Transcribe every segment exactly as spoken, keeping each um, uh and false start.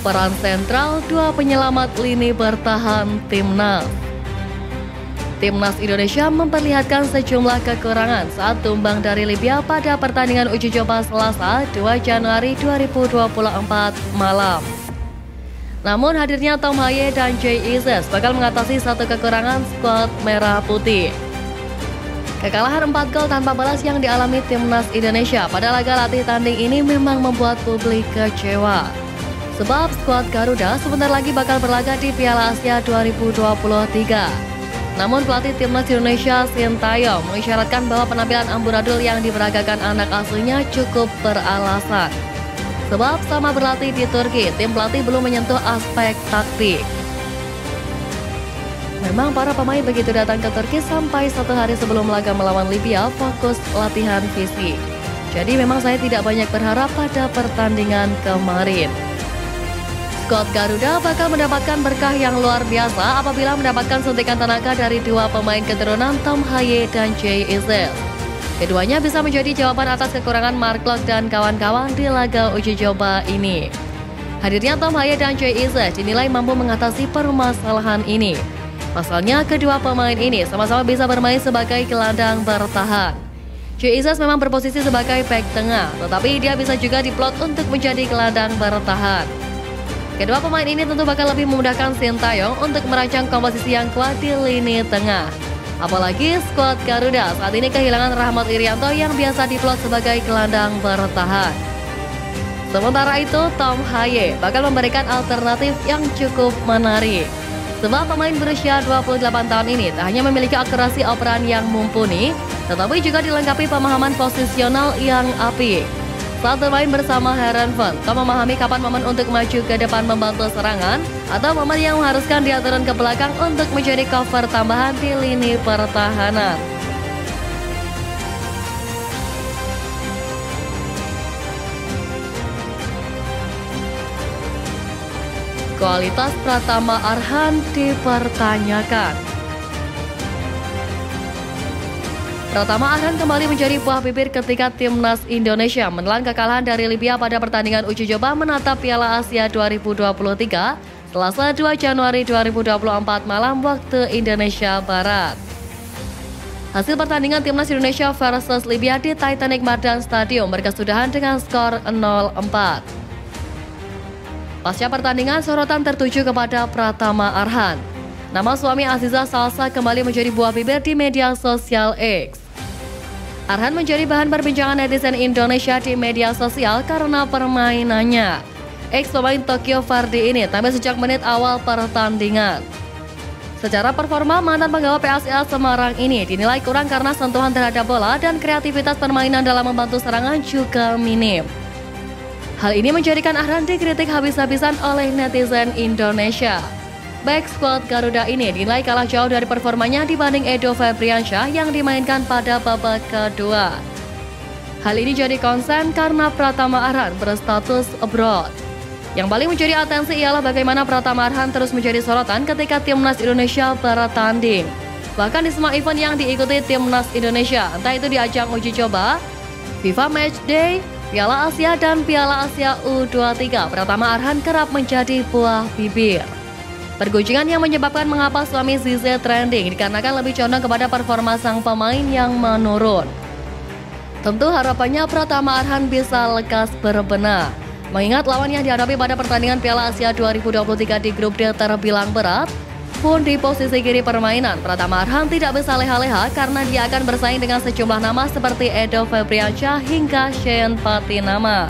peran sentral dua penyelamat lini bertahan timnas. Timnas Indonesia memperlihatkan sejumlah kekurangan saat tumbang dari Libya pada pertandingan uji coba Selasa dua Januari dua ribu dua puluh empat malam. Namun hadirnya Tom Haye dan Jay Izzes bakal mengatasi satu kekurangan skuad merah putih. Kekalahan empat gol tanpa balas yang dialami Timnas Indonesia pada laga latih tanding ini memang membuat publik kecewa. Sebab skuad Garuda sebentar lagi bakal berlaga di Piala Asia dua ribu dua puluh tiga. Namun pelatih Timnas Indonesia Sintayong mengisyaratkan bahwa penampilan amburadul yang diperagakan anak asuhnya cukup beralasan. Sebab sama berlatih di Turki, tim pelatih belum menyentuh aspek taktik. Memang para pemain begitu datang ke Turki sampai satu hari sebelum laga melawan Libya fokus latihan fisik. Jadi memang saya tidak banyak berharap pada pertandingan kemarin. Skuad Garuda bakal mendapatkan berkah yang luar biasa apabila mendapatkan suntikan tenaga dari dua pemain keturunan Tom Haye dan Jay Izzes. Keduanya bisa menjadi jawaban atas kekurangan Mark Klok dan kawan-kawan di laga uji coba ini. Hadirnya Tom Haye dan Jay Izzes dinilai mampu mengatasi permasalahan ini. Pasalnya kedua pemain ini sama-sama bisa bermain sebagai gelandang bertahan. Jay Izzes memang berposisi sebagai bek tengah, tetapi dia bisa juga diplot untuk menjadi gelandang bertahan. Kedua pemain ini tentu bakal lebih memudahkan Sintayong untuk merancang komposisi yang kuat di lini tengah. Apalagi skuad Garuda saat ini kehilangan Rahmat Irianto yang biasa diplot sebagai gelandang bertahan. Sementara itu, Tom Haye bakal memberikan alternatif yang cukup menarik. Sebab pemain berusia dua puluh delapan tahun ini tak hanya memiliki akurasi operan yang mumpuni, tetapi juga dilengkapi pemahaman posisional yang apik. Saat bermain bersama Heerenveen, Tom memahami kapan momen untuk maju ke depan membantu serangan atau momen yang mengharuskan dia turun ke belakang untuk menjadi cover tambahan di lini pertahanan. Kualitas Pratama Arhan dipertanyakan. Pratama Arhan kembali menjadi buah bibir ketika Timnas Indonesia menelan kekalahan dari Libya pada pertandingan uji coba menatap Piala Asia dua ribu dua puluh tiga Selasa dua Januari dua ribu dua puluh empat malam waktu Indonesia Barat. Hasil pertandingan Timnas Indonesia versus Libya di Titanic Mardan Stadium berkesudahan dengan skor nol empat. Pasca pertandingan, sorotan tertuju kepada Pratama Arhan. Nama suami Aziza Salsa kembali menjadi buah bibir di media sosial X. Arhan menjadi bahan perbincangan netizen Indonesia di media sosial karena permainannya. Ex pemain Tokyo Verdy ini tampil sejak menit awal pertandingan. Secara performa, mantan penggawa P S I S Semarang ini dinilai kurang karena sentuhan terhadap bola dan kreativitas permainan dalam membantu serangan juga minim. Hal ini menjadikan Arhan dikritik habis-habisan oleh netizen Indonesia. Back skuad Garuda ini dinilai kalah jauh dari performanya dibanding Edo Febriansyah yang dimainkan pada babak kedua. Hal ini jadi konsen karena Pratama Arhan berstatus abroad. Yang paling menjadi atensi ialah bagaimana Pratama Arhan terus menjadi sorotan ketika Timnas Indonesia bertanding. Bahkan di semua event yang diikuti Timnas Indonesia, entah itu di ajang uji coba, FIFA Matchday, Piala Asia dan Piala Asia U dua puluh tiga, Pratama Arhan kerap menjadi buah bibir. Pergunjingan yang menyebabkan mengapa suami Zize trending dikarenakan lebih condong kepada performa sang pemain yang menurun. Tentu harapannya Pratama Arhan bisa lekas berbenah. Mengingat lawan yang dihadapi pada pertandingan Piala Asia dua ribu dua puluh tiga di grup D terbilang berat, pun di posisi kiri permainan, Pratama Arhan tidak bisa leha-leha karena dia akan bersaing dengan sejumlah nama seperti Edo Febriansyah hingga Shein Patinama.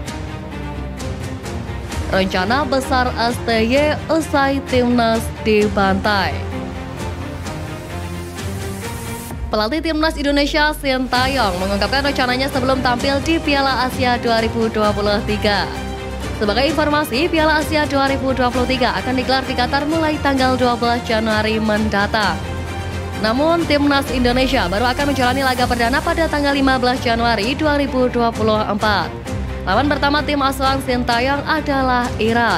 Rencana besar S T Y usai Timnas dibantai. Pelatih Timnas Indonesia Sintayong mengungkapkan rencananya sebelum tampil di Piala Asia dua ribu dua puluh tiga. Sebagai informasi, Piala Asia dua ribu dua puluh tiga akan digelar di Qatar mulai tanggal dua belas Januari mendatang. Namun, Timnas Indonesia baru akan menjalani laga perdana pada tanggal lima belas Januari dua ribu dua puluh empat. Lawan pertama tim asuhan Sintayong adalah Irak.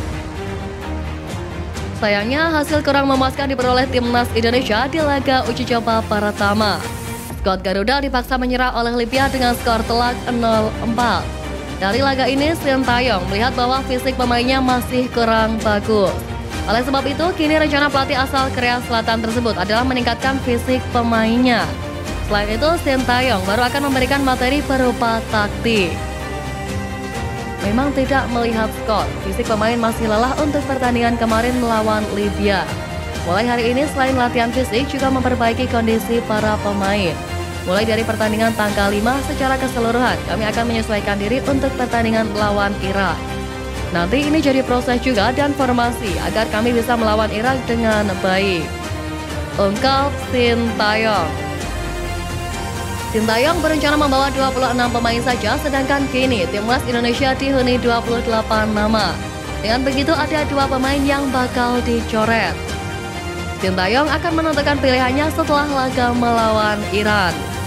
Sayangnya hasil kurang memuaskan diperoleh Timnas Indonesia di laga uji coba pertama. Skuad Garuda dipaksa menyerah oleh Libya dengan skor telak nol empat. Dari laga ini, Sintayong melihat bahwa fisik pemainnya masih kurang bagus. Oleh sebab itu, kini rencana pelatih asal Korea Selatan tersebut adalah meningkatkan fisik pemainnya. Selain itu, Sintayong baru akan memberikan materi berupa taktik. Memang tidak melihat skor, fisik pemain masih lelah untuk pertandingan kemarin melawan Libya. Mulai hari ini, selain latihan fisik, juga memperbaiki kondisi para pemain. Mulai dari pertandingan tanggal lima secara keseluruhan, kami akan menyesuaikan diri untuk pertandingan melawan Irak. Nanti ini jadi proses juga dan formasi agar kami bisa melawan Irak dengan baik. Ungkap Sintayong. Sintayong berencana membawa dua puluh enam pemain saja, sedangkan kini timnas Indonesia dihuni dua puluh delapan nama. Dengan begitu ada dua pemain yang bakal dicoret. Sintayong akan menentukan pilihannya setelah laga melawan Iran.